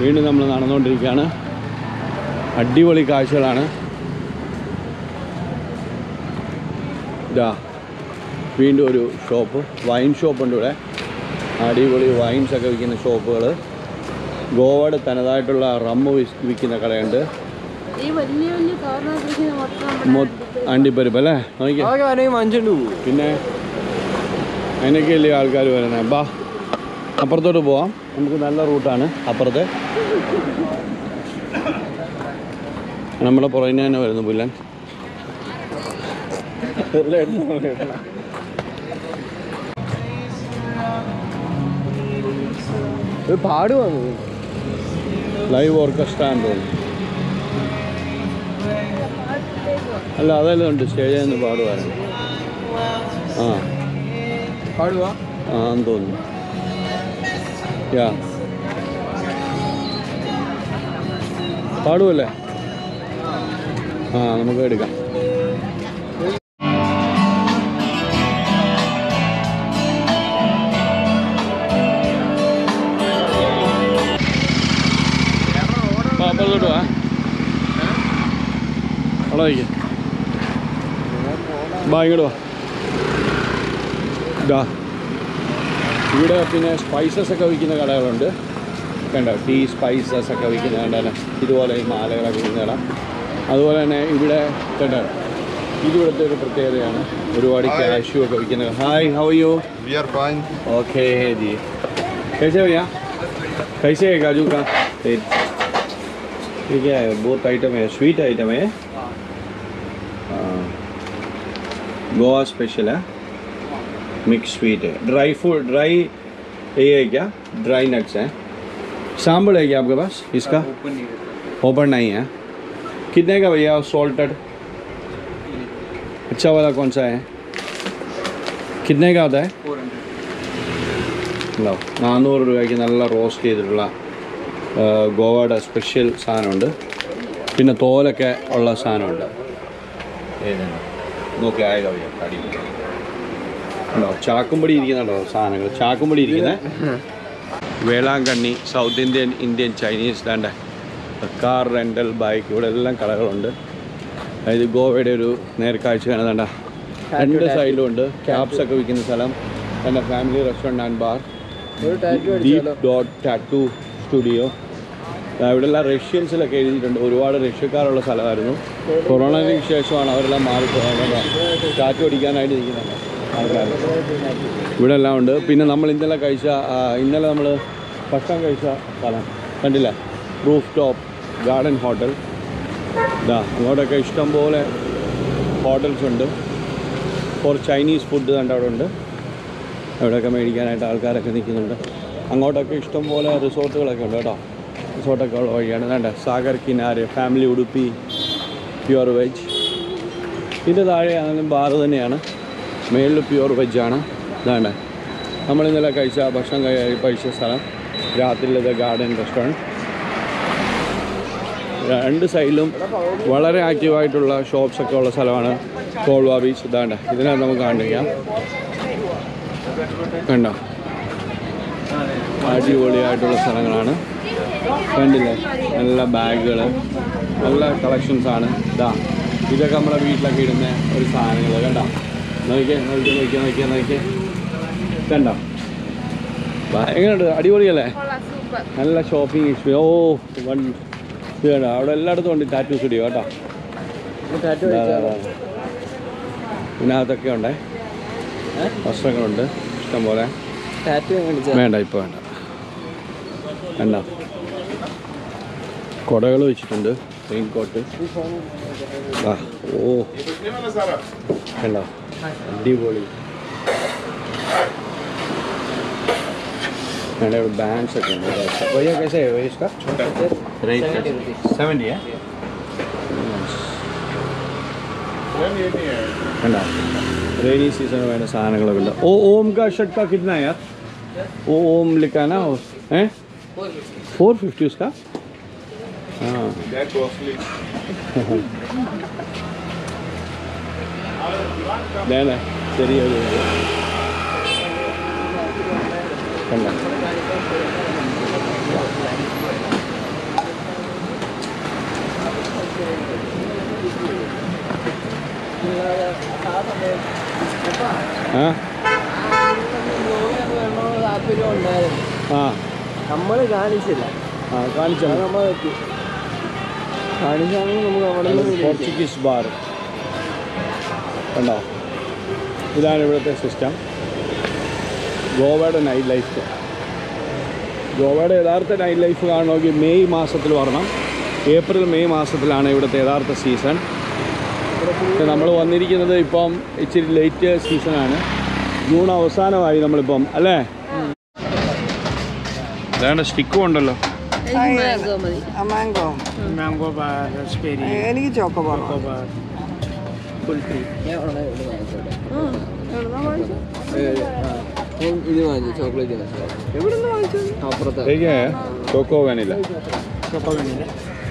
വീണ്ടും നമ്മൾ നടന്നുകൊണ്ടിരിക്കുകയാണ്. അടിപൊളി കാഴ്ചകളാണ്. ഇതാ വീണ്ടും ഒരു ഷോപ്പ്, വൈൻ ഷോപ്പുണ്ട് ഇവിടെ. അടിപൊളി വൈൻസൊക്കെ വിൽക്കുന്ന ഷോപ്പുകൾ. ഗോവയുടെ തനതായിട്ടുള്ള റമ്മ് വിൽക്കുന്ന കടയുണ്ട്. അണ്ടിപ്പരിപ്പ് അല്ലേ? പിന്നെ അതിനൊക്കെയല്ലേ ആൾക്കാർ വരുന്നത്. ബാ അപ്പുറത്തോട്ട് പോവാം, നമുക്ക് നല്ല റൂട്ടാണ് അപ്പുറത്തെ. നമ്മുടെ പുറകിന് തന്നെ വരുന്നു പുല്ലൻ. പാടുവാണ്, ലൈവ് ഓർക്കസ്ട്ര എന്ന് തോന്നുന്നു. അല്ല അതെല്ലാം ഉണ്ട്, സ്റ്റേജിൽ നിന്ന് പാടുവായിരുന്നു. ആ പാടുവാ ആന്ന് തോന്നുന്നു. യാ പാടുവല്ലേ? ആ നമുക്ക് എടുക്കാം. അപ്പുറത്തോട്ട് വാ, അവിടെ വയ്ക്കുക. ബാ ഇങ്ങോട്ട് വാ. ഇതാ ഇവിടെ പിന്നെ സ്പൈസസ് ഒക്കെ വിൽക്കുന്ന കടകളുണ്ട്. കണ്ടോ, ടീ സ്പൈസസ് ഒക്കെ വിൽക്കുന്ന കണ്ടോ, ഇതുപോലെ ഈ മാലകളൊക്കെ വിൽക്കുന്ന കട. അതുപോലെ തന്നെ ഇവിടെ കണ്ടോ, ഇവിടുത്തെ ഒരു പ്രത്യേകതയാണ്, ഒരുപാട് കാഷ്യൂ ഒക്കെ വിൽക്കുന്നത്. Hi, how are you? We are fine. Okay ji, कैसे हो भैया? कैसे है काजू का? ये क्या है? बहुत आइटम है, स्वीट आइटम है, गोवा स्पेशल है, मिक्स स्वीट है, ड्राई फूड, ड्राई ये है क्या? ड्राई नट्स है. सांबल है क्या आपके पास इसका? ओपन नहीं है. कितने का भैया सॉल्टेड? अच्छा वाला कौन सा है? कितने का आता है? 400 രൂപയ്ക്ക് നല്ല റോസ്റ്റ് ചെയ്തിട്ടുള്ള ഗോവയുടെ സ്പെഷ്യൽ സാധനമുണ്ട്. പിന്നെ തോലൊക്കെ ഉള്ള സാധനമുണ്ട്. ഏതാണ് നോക്കി ആയ കവിയ ഉണ്ടോ, ചാക്കുംപടി ഇരിക്കുന്നുണ്ടോ സാധനങ്ങൾ, ചാക്കുംപടി ഇരിക്കുന്നത്. Velankanni, south Indian Chinese land, car rental, bike, ഇവിടെ എല്ലാം കടകളുണ്ട്. അതായത് ഗോവയുടെ ഒരു നേർക്കാഴ്ചയാണ്. വേണ്ട രണ്ട് സൈഡിലും ഉണ്ട്. ക്യാപ്സൊക്കെ വിൽക്കുന്ന സ്ഥലം, എൻ്റെ family restaurant and bar, deep dot tattoo studio. ഇവിടെ എല്ലാം റഷ്യൻസിലൊക്കെ എഴുതിയിട്ടുണ്ട്. ഒരുപാട് റഷ്യക്കാരുള്ള സ്ഥലമായിരുന്നു. കൊറോണയ്ക്ക് ശേഷമാണ് അവരെല്ലാം മാറിപ്പോയത്. ടാറ്റു അടിക്കാനായിട്ട് ഇരിക്കുന്നുണ്ട് ആൾക്കാർ. ഇവിടെ എല്ലാം ഉണ്ട്. പിന്നെ നമ്മൾ ഇന്നലെ നമ്മൾ ഭക്ഷണം കഴിച്ച സ്ഥലം കണ്ടില്ല, റൂഫ് ടോപ്പ് ഗാർഡൻ ഹോട്ടൽ. ഇതാ അങ്ങോട്ടൊക്കെ ഇഷ്ടംപോലെ ഹോട്ടൽസ് ഉണ്ട് ഫോർ ചൈനീസ് ഫുഡ്. കണ്ട് അവിടെ ഉണ്ട്. അവിടെയൊക്കെ മേടിക്കാനായിട്ട് ആൾക്കാരൊക്കെ നിൽക്കുന്നുണ്ട്. അങ്ങോട്ടൊക്കെ ഇഷ്ടംപോലെ റിസോർട്ടുകളൊക്കെ ഉണ്ട് കേട്ടോ. റിസോർട്ടൊക്കെ ഉള്ള വഴിയാണ്. വേണ്ട Sagar Kinara, family Udupi, pure veg. ഇതിൻ്റെ താഴെ ആണെങ്കിലും ബാർ തന്നെയാണ്, മേളിൽ പ്യുവർ വെജാണ്. ഇതാണ്ട് നമ്മളിന്നലെ ഭക്ഷണം കഴിച്ച സ്ഥലം, രാത്രിയിലത്തെ ഗാർഡൻ റെസ്റ്റോറൻറ്റ്. രണ്ട് സൈഡിലും വളരെ ആക്റ്റീവായിട്ടുള്ള ഷോപ്സൊക്കെ ഉള്ള സ്ഥലമാണ് കോൾവ ബീച്ച്. ഇതാണ്ട് ഇതിനകത്ത് നമുക്ക് കാണിക്കാം. കണ്ടോ, അടിപൊളിയായിട്ടുള്ള സ്ഥലങ്ങളാണ്. കണ്ടില്ലേ, നല്ല ബാഗുകൾ, നല്ല കളക്ഷൻസാണ്. ഇതാ ഇതൊക്കെ നമ്മുടെ വീട്ടിലൊക്കെ ഇടുന്ന ഒരു സാധനങ്ങൾ. കണ്ടോ, നോക്കിയേ. കണ്ടോ, എങ്ങനെയുണ്ട്? അടിപൊളിയല്ലേ? നല്ല ഷോപ്പിംഗ് എക്സ്പീരിയൻസ്. ഓ ഇത് കണ്ടോ, അവിടെ എല്ലായിടത്തും ഉണ്ട് ടാറ്റു സ്റ്റുഡിയോ കേട്ടോ. ഇതിനകത്തൊക്കെ ഉണ്ടേ, വസ്ത്രങ്ങളുണ്ട് ഇഷ്ടം പോലെ. വേണ്ട, ഇപ്പോൾ വേണ്ട. വേണ്ട, കുടകൾ വെച്ചിട്ടുണ്ട്, റെയിൻ കോട്ട്. ഓ കണ്ടോ, അടിപൊളി. വേണ്ട, ഇവിടെ ബാൻഡ്സ് ഒക്കെ ഉണ്ട്. भैया कैसे है भैया इसका? 70 है. കണ്ടോ, रेनी सीजन में വേണ്ട സാധനങ്ങളൊക്കെ ഉണ്ട്. ओम का शर्ट का कितना है यार? ओम लिखा ना है 450 उसका. हाँ देना ചെറിയ കണ്ടോ. ആ താല്പര്യം ഉണ്ടായിരുന്നു. ആ നമ്മൾ കാണിച്ചില്ല. ആ കാണിച്ചോ. നമ്മൾ കാണിച്ചാണെങ്കിൽ നമുക്ക് അവിടെ നിന്ന് പോർച്ചുഗീസ് ബാർ കണ്ടോ. ഇതാണ് ഇവിടുത്തെ സിസ്റ്റം. ഗോവയുടെ നൈറ്റ് ലൈഫ്. ഗോവയുടെ യഥാർത്ഥ നൈറ്റ് ലൈഫ് കാണണമെങ്കിൽ മെയ് മാസത്തിൽ വരണം. ഏപ്രിൽ മെയ് മാസത്തിലാണ് ഇവിടുത്തെ യഥാർത്ഥ സീസൺ. പക്ഷെ നമ്മൾ വന്നിരിക്കുന്നത് ഇപ്പം ഇച്ചിരി ലേറ്റ് സീസണാണ്. ജൂൺ അവസാനമായി നമ്മളിപ്പം അല്ലേ. അതാണ്ട് സ്റ്റിക്കും ഉണ്ടല്ലോ. Mango bar, raspberry. എനിക്ക് ചോക്കോബാർ. ഇത് വാങ്ങിച്ചു. ചോക്ലേറ്റ് വാങ്ങിച്ചു. എവിടെ നിന്ന് വാങ്ങിച്ചത്? അപ്പുറത്ത്. Choco vanilla. Choco vanilla.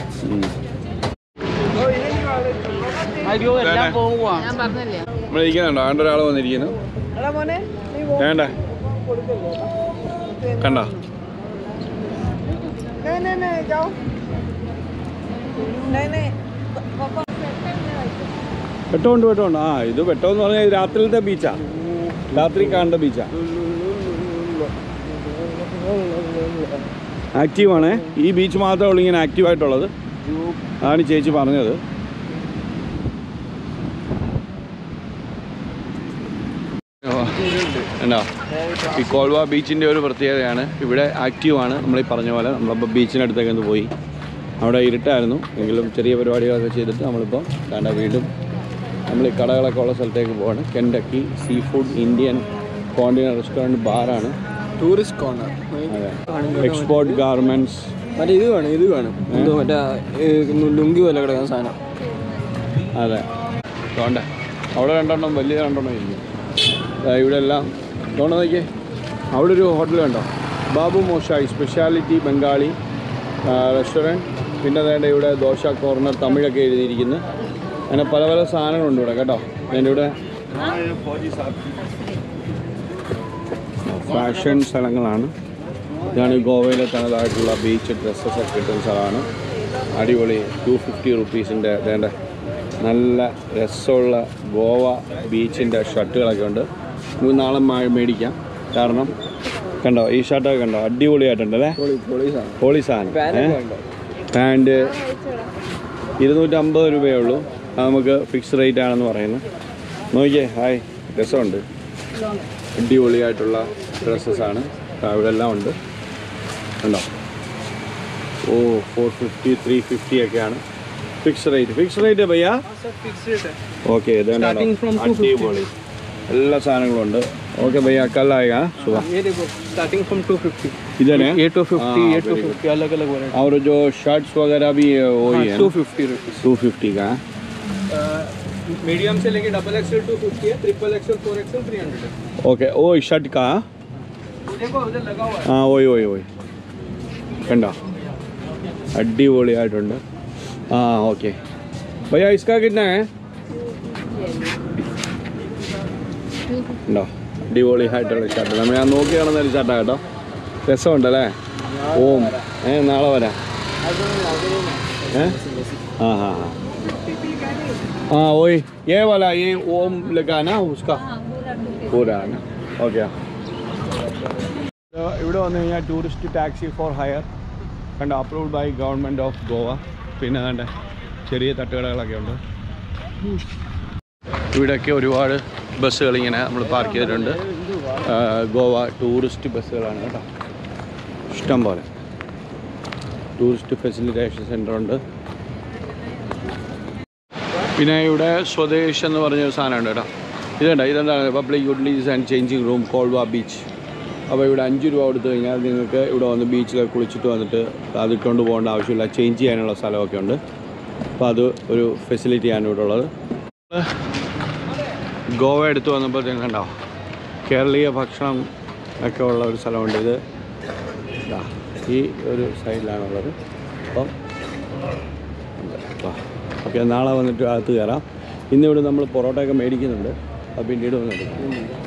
നമ്മളിരിക്കുന്നുണ്ടോ? ആണ്ട് ഒരാൾ വന്നിരിക്കുന്നു. വേണ്ട കണ്ട. വെട്ടമുണ്ട് വെട്ടമുണ്ട്. ആ ഇത് വെട്ടമെന്ന് പറഞ്ഞാൽ രാത്രിയിലത്തെ ബീച്ചാ. രാത്രി കാണേണ്ട ബീച്ചാ. ആക്റ്റീവാണ്. ഈ ബീച്ച് മാത്രമേ ഉള്ളൂ ഇങ്ങനെ ആക്റ്റീവായിട്ടുള്ളത്. അതാണ് ചേച്ചി പറഞ്ഞത്. ഉണ്ടോ? ഈ കോൾവ ബീച്ചിൻ്റെ ഒരു പ്രത്യേകതയാണ്. ഇവിടെ ആക്റ്റീവാണ്. നമ്മളീ പറഞ്ഞ പോലെ നമ്മളിപ്പോൾ ബീച്ചിനടുത്തേക്ക് ഒന്ന് പോയി. അവിടെ ഇരുട്ടായിരുന്നു എങ്കിലും ചെറിയ പരിപാടികളൊക്കെ ചെയ്തിട്ട് നമ്മളിപ്പോൾ കണ്ട വീണ്ടും നമ്മൾ ഈ കടകളൊക്കെ ഉള്ള സ്ഥലത്തേക്ക് പോവാണ്. Kentucky sea food Indian continental restaurant ബാറാണ്. Tourist corner. അതെ. Export garments. മറ്റേ ഇത് കാണും എന്തോ മറ്റേ ലുങ്കി പോലെ കിടക്കുന്ന സാധനം. അതെ തോണ്ട. അവിടെ രണ്ടെണ്ണം വലിയ രണ്ടെണ്ണം ഇരിക്കും. ഇവിടെ എല്ലാം തോണ്ട നോക്കിയേ. അവിടെ ഒരു ഹോട്ടൽ കണ്ടോ, ബാബു മോഷായി സ്പെഷ്യാലിറ്റി ബംഗാളി റെസ്റ്റോറൻറ്റ്. പിന്നെ വേണ്ട ഇവിടെ ദോശ കോർണർ തമിഴൊക്കെ എഴുതിയിരിക്കുന്നു. അങ്ങനെ പല പല സാധനങ്ങളുണ്ട് ഇവിടെ കേട്ടോ. അതിൻ്റെ ഇവിടെ ഫാഷൻ സ്ഥലങ്ങളാണ്. ഇതാണ് ഗോവയിലെ തനതായിട്ടുള്ള ബീച്ച് ഡ്രസ്സസ് ഒക്കെ കിട്ടുന്ന സ്ഥലമാണ്. അടിപൊളി 250 റുപ്പീസിൻ്റെ വേണ്ട നല്ല രസമുള്ള ഗോവ ബീച്ചിൻ്റെ ഷർട്ടുകളൊക്കെ ഉണ്ട്. നമുക്ക് നാളെ മേടിക്കാം. കാരണം കണ്ടോ ഈ ഷർട്ടൊക്കെ കണ്ടോ, അടിപൊളിയായിട്ടുണ്ട് അല്ലേ. പൊളി സാധനം. പാൻറ്റ് 250 രൂപയേ ഉള്ളൂ. അത് നമുക്ക് ഫിക്സ് റേറ്റ് ആണെന്ന് പറയുന്നു. നോക്കിയേ. ഹായ്, രസമുണ്ട്. അടിപൊളിയായിട്ടുള്ള ഡ്രസ്സസ്സാണ് ഇവിടെ എല്ലാം ഉണ്ട് കണ്ടോ. ഓ 450 350 ഒക്കെയാണ് ഫിക്സ് റേറ്റ് ഭയ്യ. ഓക്കെ അടിപൊളി എല്ലാ സാധനങ്ങളും ഉണ്ട്. ओके भैया कल आएगा सुबह. ये देखो स्टार्टिंग फ्रॉम 250. इधर है 850 अलग अलग वैरायटी. और जो शर्ट्स वगैरह भी वही है 250 रुपीज़. 250 का है. मीडियम से लेके XXL 250 है, XXL 4XL 300 है. ओके वो शर्ट का देखो उधर लगा हुआ है. हाँ वही कണ്ട അടിപൊളിയായിട്ടുണ്ട്. ആ ഓക്കെ भैया इसका कितना है ഉണ്ടോ. അടിപൊളിയായിട്ടുള്ള ഷർട്ട്. നമ്മൾ ഞാൻ നോക്കി കാണുന്നൊരു ഷർട്ടാണ് കേട്ടോ. രസമുണ്ടല്ലേ. ഓം നാളെ വരാം. हाँ हाँ हाँ हाँ वही ये वाला ये ओम लगा ना उसका पूरा है ना. ഓക്കെ ഇവിടെ വന്നു കഴിഞ്ഞാൽ ടൂറിസ്റ്റ് ടാക്സി ഫോർ ഹയർ കണ്ട approved by government of Goa. പിന്നെ കണ്ട ചെറിയ തട്ടുകടകളൊക്കെ ഉണ്ട്. ഇവിടെയൊക്കെ ഒരുപാട് ബസ്സുകൾ ഇങ്ങനെ നമ്മൾ പാർക്ക് ചെയ്തിട്ടുണ്ട്. ഗോവ ടൂറിസ്റ്റ് ബസ്സുകളാണ് കേട്ടോ. ഇഷ്ടം പോലെ ടൂറിസ്റ്റ് ഫെസിലിറ്റേഷൻ സെൻ്റർ ഉണ്ട്. പിന്നെ ഇവിടെ സ്വദേശ് എന്ന് പറഞ്ഞൊരു സാധനമുണ്ട് കേട്ടോ. ഇതെന്താണ് public utilities and changing room Colva beach. അപ്പോൾ ഇവിടെ 5 രൂപ കൊടുത്തു കഴിഞ്ഞാൽ നിങ്ങൾക്ക് ഇവിടെ വന്ന് ബീച്ചിൽ കുളിച്ചിട്ട് വന്നിട്ട് അതിട്ടുകൊണ്ട് പോകേണ്ട ആവശ്യമില്ല. ചേഞ്ച് ചെയ്യാനുള്ള സ്ഥലമൊക്കെ ഉണ്ട്. അപ്പോൾ അത് ഒരു ഫെസിലിറ്റിയാണ് ഇവിടെ ഉള്ളത്. ഗോവ എടുത്ത് വന്നപ്പോൾ കണ്ടോ കേരളീയ ഭക്ഷണം ഒക്കെ ഉള്ള ഒരു സ്ഥലമുണ്ട്. ഇത് ഈ ഒരു സൈഡിലാണുള്ളത്. അപ്പം ഓക്കെ നാളെ വന്നിട്ട് അകത്ത് കയറാം. ഇന്നിവിടെ നമ്മൾ പൊറോട്ടയൊക്കെ മേടിക്കുന്നുണ്ട്. അപ്പോൾ പിന്നീട് വന്നെടുക്കും.